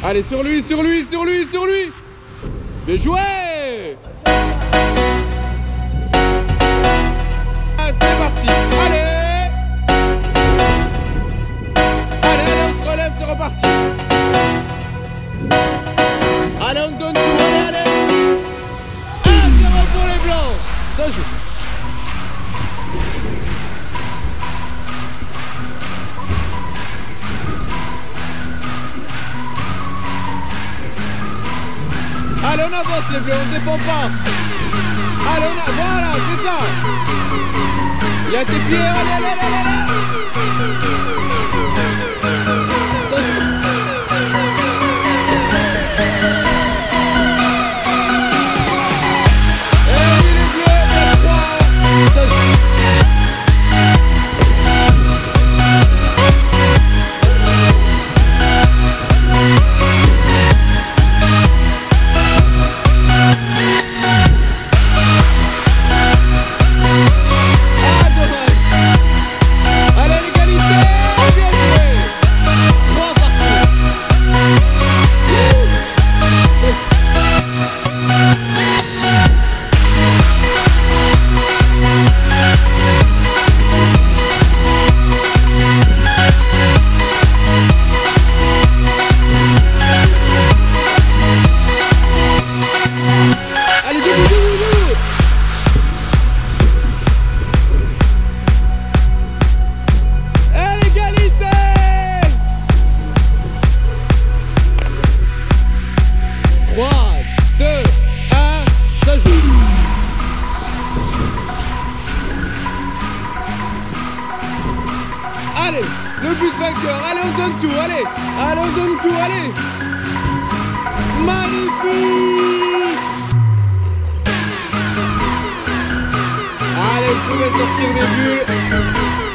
Allez, sur lui, sur lui, sur lui, sur lui. Bien joué. Ah, c'est parti. Allez. Allez, allez, on se relève, c'est reparti. Allez, on donne tout, allez, allez. Ah, c'est bon pour les blancs. Ça joue. Allez, on avance les bleus, on ne défend pas. Allez, voilà, c'est ça. Il y a tes pieds, allez, allez, allez, allez. Et oui, les bleus, il y a 3. Ça joue. Allez, le but vainqueur, allez on donne tout, allez, allez on donne tout, allez. Magnifique. Allez, vous pouvez sortir des bulles.